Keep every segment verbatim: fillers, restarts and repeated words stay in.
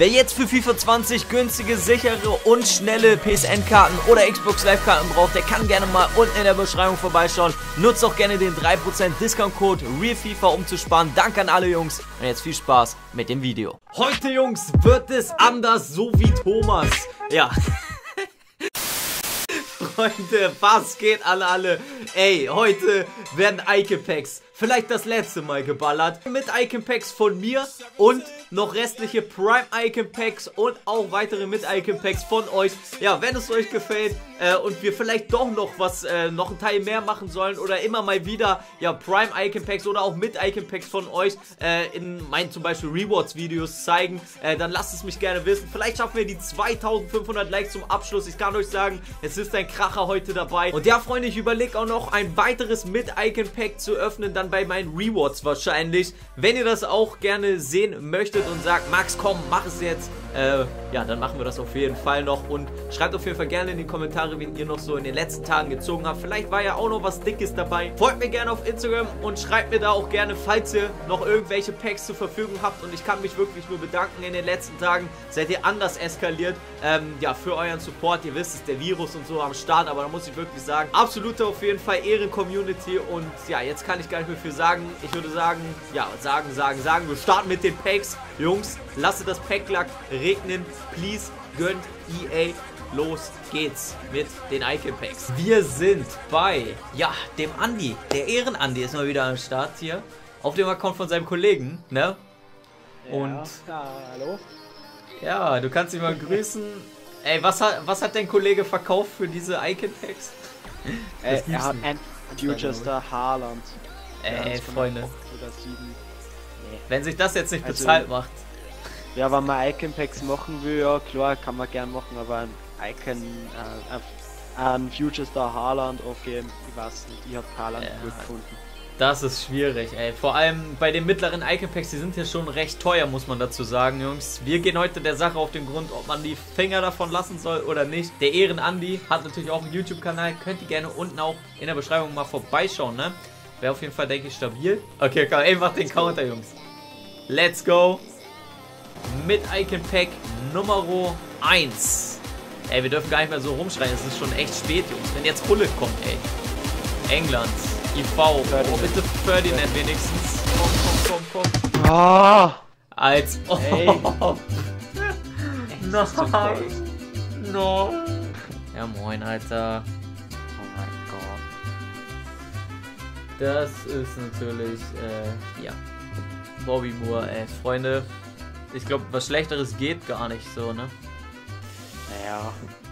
Wer jetzt für FIFA zwanzig günstige, sichere und schnelle P S N-Karten oder Xbox Live-Karten braucht, der kann gerne mal unten in der Beschreibung vorbeischauen. Nutzt auch gerne den drei Prozent Discount-Code RealFIFA, um zu sparen. Danke an alle Jungs und jetzt viel Spaß mit dem Video. Heute, Jungs, wird es anders, so wie Thomas. Ja. Freunde, was geht an alle? Ey, heute werden Icon-Packs vielleicht das letzte Mal geballert. Mit Icon-Packs von mir und noch restliche Prime-Icon-Packs und auch weitere mit Icon-Packs von euch. Ja, wenn es euch gefällt äh, und wir vielleicht doch noch was, äh, noch einen Teil mehr machen sollen oder immer mal wieder, ja, Prime-Icon-Packs oder auch mit Icon-Packs von euch äh, in meinen zum Beispiel Rewards-Videos zeigen, äh, dann lasst es mich gerne wissen. Vielleicht schaffen wir die zweitausendfünfhundert Likes zum Abschluss. Ich kann euch sagen, es ist ein Kracher heute dabei. Und ja, Freunde, ich überlege auch noch ein weiteres mit Icon-Pack zu öffnen, dann bei meinen Rewards wahrscheinlich. Wenn ihr das auch gerne sehen möchtet und sagt, Max, komm, mach es jetzt, äh, ja, dann machen wir das auf jeden Fall noch und schreibt auf jeden Fall gerne in die Kommentare, wen ihr noch so in den letzten Tagen gezogen habt. Vielleicht war ja auch noch was Dickes dabei. Folgt mir gerne auf Instagram und schreibt mir da auch gerne, falls ihr noch irgendwelche Packs zur Verfügung habt, und ich kann mich wirklich nur bedanken. In den letzten Tagen seid ihr anders eskaliert, ähm, ja, für euren Support. Ihr wisst, es ist der Virus und so am Start, aber da muss ich wirklich sagen, absolute auf jeden Fall Ehren-Community, und ja, jetzt kann ich gar nicht mehr viel sagen. Ich würde sagen, ja, sagen, sagen, sagen, wir starten mit den Packs. Jungs, lasst das Packlack regnen, please, gönnt E A, los geht's mit den Icon-Packs. Wir sind bei, ja, dem Andi, der Ehren-Andi ist mal wieder am Start hier, auf dem Account von seinem Kollegen, ne? Und, ja, hallo? Ja, du kannst ihn mal grüßen. Ey, was hat, was hat dein Kollege verkauft für diese Icon-Packs? Äh, er hat ein Future Star Haaland. Ey, Freunde. Oder sieben. Nee. Wenn sich das jetzt nicht also, bezahlt macht. Ja, wenn man Icon-Packs machen will, ja klar, kann man gern machen, aber ein Icon, äh, ein Future Star Haaland, okay, ich weiß nicht, ich hab Haaland ja, gut gefunden. Das ist schwierig, ey. Vor allem bei den mittleren Icon-Packs, die sind ja schon recht teuer, muss man dazu sagen, Jungs. Wir gehen heute der Sache auf den Grund, ob man die Finger davon lassen soll oder nicht. Der Ehren-Andi hat natürlich auch einen YouTube-Kanal, könnt ihr gerne unten auch in der Beschreibung mal vorbeischauen, ne? Wäre auf jeden Fall, denke ich, stabil. Okay, komm, ey, mach den Counter, Jungs. Let's go. Mit Icon-Pack Nummer eins. Ey, wir dürfen gar nicht mehr so rumschreien. Es ist schon echt spät, Jungs. Wenn jetzt Hulle kommt, ey. England. I V. Oh, bitte Ferdinand wenigstens. Komm, komm, komm, komm. Oh. Als ob. Oh. Nein. No. Ja, moin, Alter. Oh mein Gott. Das ist natürlich, äh, ja. Bobby Moore, ey. Freunde, ich glaube, was Schlechteres geht gar nicht so, ne? Naja.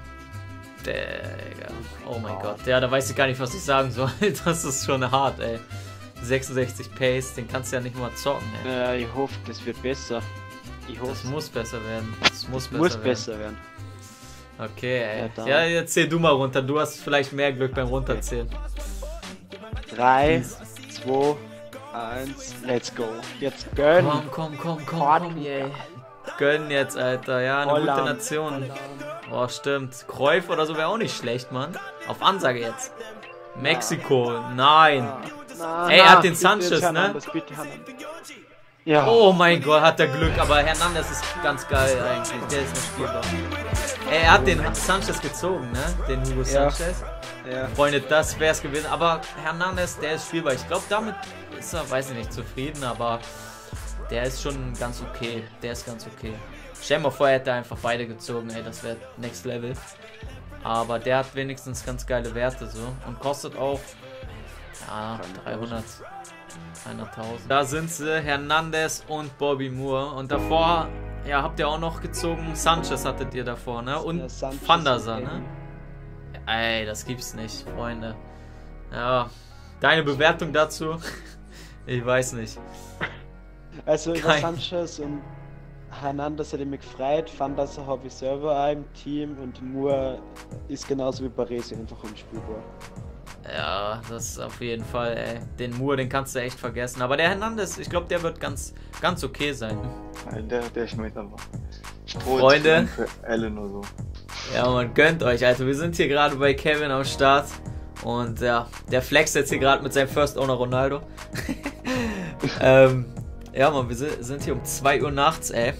Digga. Oh mein Gott. Ja, da weiß ich gar nicht, was ich sagen soll. Das ist schon hart, ey. sechsundsechzig Pace, den kannst du ja nicht mal zocken, ey. Ja, ich hoffe, das wird besser. Ich hoffe. Das muss besser werden. Das muss besser muss werden. besser werden. Okay, ey. Ja, ja, jetzt zähl du mal runter. Du hast vielleicht mehr Glück beim Runterzählen. drei, zwei, eins, let's go. Jetzt gönn. Komm, komm, komm, komm, komm, ey. Gönn jetzt, Alter. Ja, eine Holland. gute Nation. Oh, stimmt. Cruyff oder so wäre auch nicht schlecht, Mann. Auf Ansage jetzt. Mexiko, nein. Na, Ey, er na, hat den bitte Sanchez, Hernandez, ne? bitte Hernandez. Ja. Oh mein Gott, hat der Glück. Aber Hernandez ist ganz geil eigentlich. Der ist noch spielbar. Ey, er hat den Sanchez gezogen, ne? Den Hugo Ja. Sanchez. Ja. Freunde, das wäre es gewesen. Aber Hernandez, der ist spielbar. Ich glaube, damit ist er, weiß ich nicht, zufrieden. Aber der ist schon ganz okay. Der ist ganz okay. Stell dir mal vor, er hätte einfach beide gezogen. Ey, das wäre Next Level. Aber der hat wenigstens ganz geile Werte so. Und kostet auch, ja, dreihundert. hunderttausend. Da sind sie, Hernandez und Bobby Moore. Und davor, ja, habt ihr auch noch gezogen. Sanchez hattet ihr davor, ne? Und Van der Sar, ne? Ey, das gibt's nicht, Freunde. Ja, deine Bewertung dazu? Ich weiß nicht. Also über Kein... Sanchez und Hernandez hat mich gefreut. Van der Sar habe ich selber auch im Team, und Moore ist genauso wie Baresi einfach unspielbar. Ja, das ist auf jeden Fall, ey. Den Moore, den kannst du echt vergessen. Aber der Hernandez, ich glaube, der wird ganz, ganz okay sein. Der, der schmeckt aber. Freunde. Für Elle nur so. Ja, man gönnt euch, Alter. Wir sind hier gerade bei Kevin am Start. Und ja, der flext jetzt hier gerade mit seinem First Owner Ronaldo. ähm, ja, man, wir sind hier um zwei Uhr nachts, ey.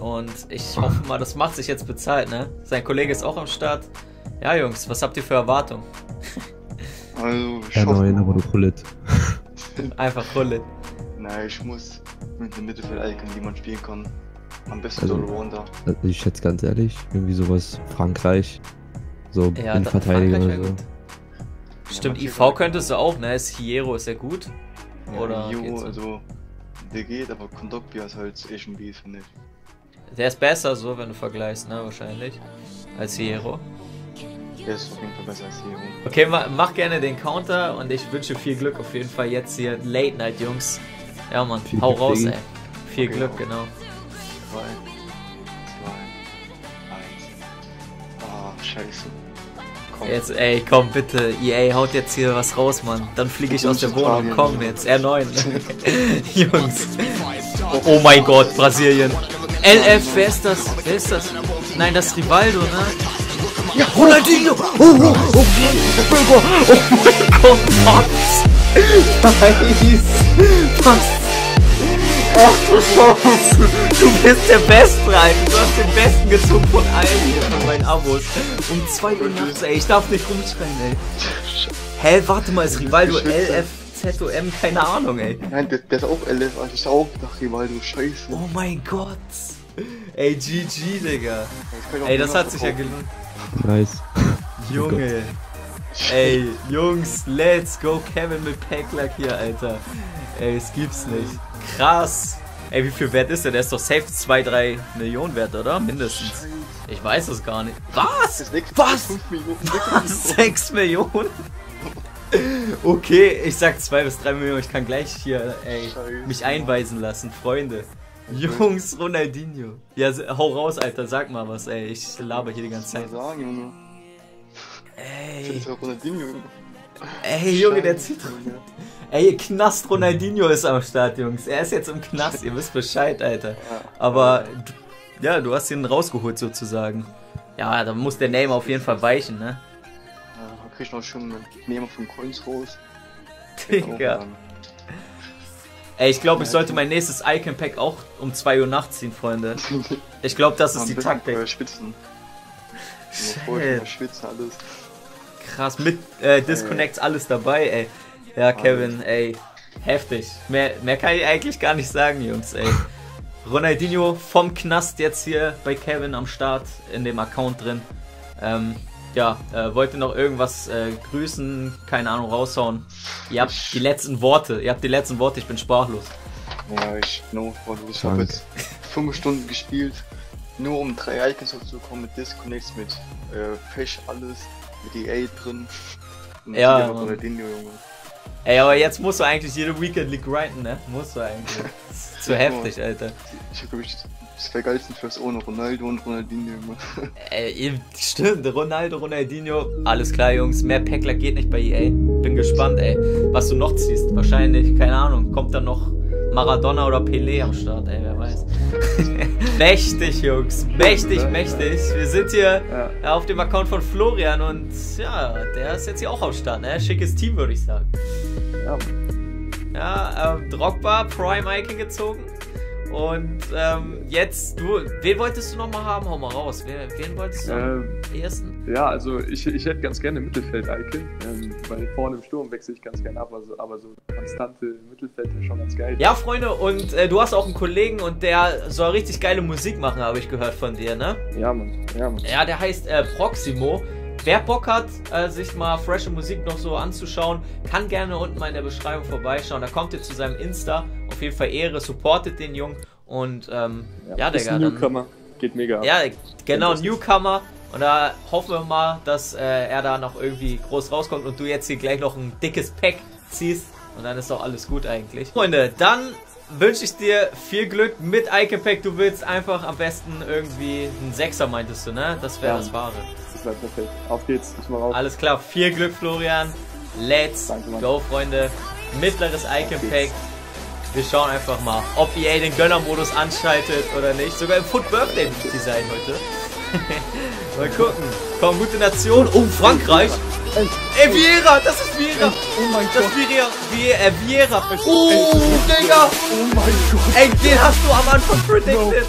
Und ich hoffe mal, das macht sich jetzt bezahlt, ne? Sein Kollege ist auch am Start. Ja, Jungs, was habt ihr für Erwartungen? Also, ich Ja, hoffe nein, mal. aber du Bullet. Einfach Rolle. Nein, ich muss mit dem Mittelfeld-Icon, die man spielen kann. Am besten Also- so Allrounder. Also ich schätze ganz ehrlich, irgendwie sowas Frankreich. So Ja, Innenverteidiger Frankreich oder wär so. gut. Stimmt, I V könntest du auch, ne? Ist Hiero, ist ja gut. Oder Ja, geht's Jo, so? also, der geht, aber Kondogbia ist halt echt ein Beef, finde ich. Der ist besser so, wenn du vergleichst, ne? Wahrscheinlich. Als Hiero. Der ist auf jeden Fall besser als Hero. Okay, ma mach gerne den Counter und ich wünsche viel Glück auf jeden Fall jetzt hier. Late Night, Jungs. Ja, Mann, Viel hau Glück, raus, Diggi. ey. Viel Okay, Glück, hau. genau. Zwei, zwei, eins. Ah, scheiße. Komm. Jetzt, ey, komm bitte. E A, haut jetzt hier was raus, Mann. Dann fliege ich aus der Wohnung. Komm jetzt, R neun. Jungs. Oh mein Gott, Brasilien. L F, wer ist das? Wer ist das? Nein, das ist Rivaldo, ne? Ja, Ronaldinho! Oh, oh, oh, Bürger! Oh mein Gott, was? Nice! Was? Ach du Scheiße! Du bist der Beste, Alter! Du hast den Besten gezogen von allen hier, von meinen Abos. Um zwei Uhr nachts, ey. Ich darf nicht rumschreien, ey. Hä, warte mal, ist Rivaldo L F Z O M? Keine Ahnung, ey. Nein, der, der ist auch L F, also ist auch nach Rivaldo, scheiße. Oh mein Gott! Ey, G G, Digga. kann ich auch Ey, das nur hat sich ja verkaufen. gelohnt. Nice. Junge. Ey, Jungs, let's go Kevin mit Packlack hier, Alter. Ey, es gibt's nicht. Krass. Ey, wie viel wert ist der? Der ist doch safe zwei, drei Millionen wert, oder? Mindestens. Ich weiß es gar nicht. Was? Das nächste Was? fünf Millionen. Was? sechs Millionen? Okay, ich sag zwei bis drei Millionen. Ich kann gleich hier, ey, Scheiße. mich einweisen lassen, Freunde. Jungs, Ronaldinho. Ja, s- hau raus, Alter, sag mal was, ey. Ich laber hier die ganze Mal Zeit. sagen, Junge. Ich Ey, ist auch Ronaldinho, Junge. ey, Junge, der zieht. Junge. Ey, Knast Ronaldinho ist am Start, Jungs. Er ist jetzt im Knast, ihr wisst Bescheid, Alter. Ja. Aber, du, ja, du hast ihn rausgeholt sozusagen. Ja, da muss der Name auf jeden Fall weichen, ne? Ja, da krieg ich noch schon einen Nehmer von Coins raus. Digga. Ey, ich glaube, ich sollte mein nächstes Icon Pack auch um zwei Uhr nachts ziehen, Freunde. Ich glaube, das ist die Taktik. Schwitzen. Shit. Schwitzen, alles. Krass, mit äh, Disconnects alles dabei, ey. Ja, Kevin, ey. Heftig. Mehr, mehr kann ich eigentlich gar nicht sagen, Jungs, ey. Ronaldinho vom Knast jetzt hier bei Kevin am Start in dem Account drin. Ähm, ja, äh, wollte noch irgendwas äh, grüßen, keine Ahnung, raushauen. Ihr habt die letzten Worte, ihr habt die letzten Worte, ich bin sprachlos. Ja, ich, no, ich habe Danke. jetzt fünf Stunden gespielt, nur um drei Icons zu bekommen mit Disconnects, mit äh, Fish, alles, mit E A drin. Und Ja, hier noch Mann. Ronaldinho, Junge. Ey, aber jetzt musst du eigentlich jede Weekend League grinden, ne? Musst du eigentlich. Das ist zu heftig, Alter. Ich hab glaube ich das vergeilsten fürs ohne Ronaldo und Ronaldinho, Junge. Ey, stimmt, Ronaldo, Ronaldinho. Alles klar, Jungs, mehr Packler geht nicht bei E A. Bin gespannt, ey, was du noch ziehst. Wahrscheinlich, keine Ahnung, kommt dann noch Maradona oder Pelé am Start, ey, wer weiß. Mächtig, Jungs, mächtig, mächtig. Wir sind hier Ja. äh, auf dem Account von Florian und ja, der ist jetzt hier auch am Start, ne? Schickes Team, würde ich sagen. Ja. Ja, ähm, Drogba, Prime Icon gezogen. Und ähm, jetzt, du, wen wolltest du nochmal haben? Hau mal raus. Wen, wen wolltest du am Ähm, ersten? ja, also ich, ich hätte ganz gerne Mittelfeld-Icon, ähm, weil vorne im Sturm wechsle ich ganz gerne ab, also, aber so konstante Mittelfeld ist schon ganz geil. Ja, Freunde, und äh, du hast auch einen Kollegen und der soll richtig geile Musik machen, habe ich gehört von dir, ne? Ja, Mann, ja, Mann. Ja, der heißt äh, Proximo. Wer Bock hat, äh, sich mal frische Musik noch so anzuschauen, kann gerne unten mal in der Beschreibung vorbeischauen. Da kommt ihr zu seinem Insta. Auf jeden Fall Ehre, supportet den Jungen. Und ähm, ja, ist Digga. ein Dann, Newcomer, geht mega ab. ja, genau, das ist- Newcomer. Und da hoffen wir mal, dass äh, er da noch irgendwie groß rauskommt und du jetzt hier gleich noch ein dickes Pack ziehst. Und dann ist doch alles gut eigentlich. Freunde, dann wünsche ich dir viel Glück mit Icon Pack. Du willst einfach am besten irgendwie einen Sechser, meintest du, ne? Das wäre Ja. das Wahre. Das war perfekt. Auf geht's, ich mal raus. Alles klar, viel Glück, Florian. Let's Danke, Mann. go, Freunde. Mittleres Icon Pack. Wir schauen einfach mal, ob E A den Gönner-Modus anschaltet oder nicht. Sogar im Foot Birthday Design heute. Mal gucken. Komm, gute Nation. Oh, Frankreich. Ey, Vieira, das ist Vieira. Oh mein Das ist Vieira. Vie äh, Vieira. Oh, Digga. Oh mein Gott. Ey, den hast du am Anfang predicted.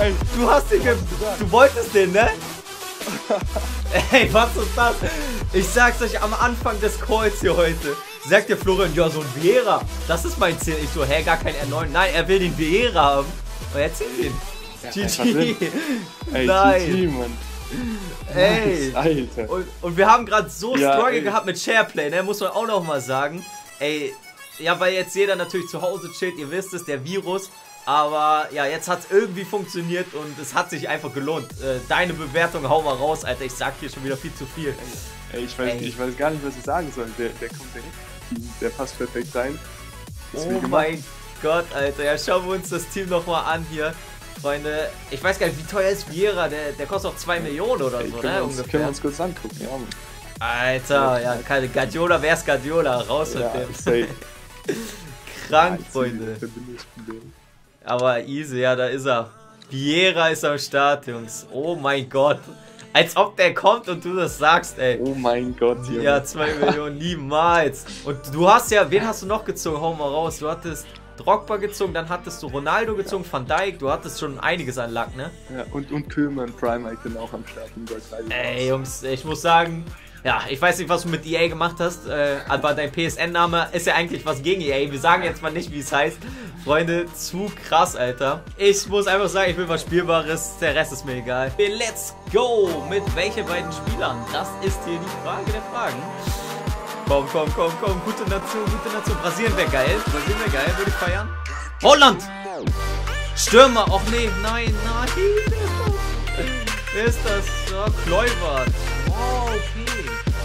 Ey, Du hast den ge Du wolltest den, ne? Ey, was ist das? Ich sag's euch am Anfang des Calls hier heute. Sagt der Florian, ja, so ein Vieira. Das ist mein Ziel. Ich so, hä, gar kein R neun. Nein, er will den Vieira haben. Und er zieht ihn. G G. Ey, Nein. G G, Mann. Ey. Nice, Alter. Und, und wir haben gerade so Ja, Struggle ey. gehabt mit Shareplay, ne? Muss man auch noch mal sagen. Ey, ja, weil jetzt jeder natürlich zu Hause chillt. Ihr wisst es, der Virus. Aber ja, jetzt hat es irgendwie funktioniert und es hat sich einfach gelohnt. Äh, deine Bewertung, hau mal raus, Alter. Ich sag hier schon wieder viel zu viel. Ey, ich weiß, Ey. ich weiß gar nicht, was ich sagen soll. Der, der kommt direkt. Der passt perfekt rein. Das Oh will gemacht. mein Gott, Alter. Ja, schauen wir uns das Team nochmal an hier. Freunde, ich weiß gar nicht, wie teuer ist Vieira? Der, der kostet auch zwei Millionen oder Ey, so, können, ne? wir uns, können wir uns kurz angucken, ja, Mann. Alter, ja, keine Guardiola, wer ist Guardiola? Raus mit Ja, dem. safe. Krank, Einzige Freunde. Verbindungsproblem. Aber easy, ja, da ist er. Vieira ist am Start, Jungs. Oh mein Gott. Als ob der kommt und du das sagst, ey. Oh mein Gott, Junge. Ja, zwei Millionen, niemals. Und du hast ja, wen hast du noch gezogen? Hau mal raus. Du hattest Drogba gezogen, dann hattest du Ronaldo gezogen, Van Dijk. Du hattest schon einiges an Lack, ne? Ja, und, und Köhlmann, Prime Icon auch am Start in Deutschland. Ey, Jungs, ich muss sagen, ja, ich weiß nicht, was du mit E A gemacht hast, äh, aber dein P S N-Name ist ja eigentlich was gegen E A. Wir sagen jetzt mal nicht, wie es heißt. Freunde, zu krass, Alter. Ich muss einfach sagen, ich will was Spielbares, der Rest ist mir egal. Okay, let's go! Mit welchen beiden Spielern? Das ist hier die Frage der Fragen. Komm, komm, komm, komm, gute Nation, gute Nation. Brasilien wäre geil, Brasilien wäre geil, würde ich feiern. Holland! Stürmer, och nee, nein, nein. Wer ist das? Ja, Kluivert. Oh, okay.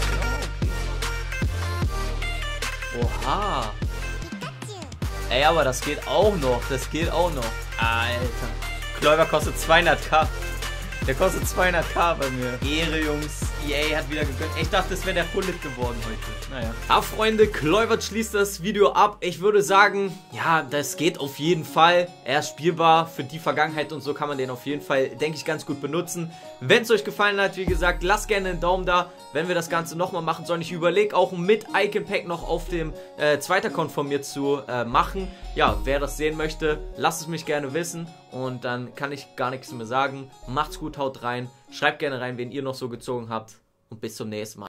Ja, okay. Oha. Ey, aber das geht auch noch. Das geht auch noch. Alter. Kluivert kostet zweihunderttausend. Der kostet zweihunderttausend bei mir. Ehre, Jungs. E A hat wieder gegönnt. Ich dachte, es wäre der Bullet geworden heute. Naja. Ja, Freunde, Kluivert schließt das Video ab. Ich würde sagen, ja, das geht auf jeden Fall. Er ist spielbar für die Vergangenheit und so kann man den auf jeden Fall, denke ich, ganz gut benutzen. Wenn es euch gefallen hat, wie gesagt, lasst gerne einen Daumen da, wenn wir das Ganze nochmal machen sollen. Ich überlege auch mit Icon Pack noch auf dem äh, zweiten Account von mir zu äh, machen. Ja, wer das sehen möchte, lasst es mich gerne wissen. Und dann kann ich gar nichts mehr sagen. Macht's gut, haut rein. Schreibt gerne rein, wen ihr noch so gezogen habt. Und bis zum nächsten Mal.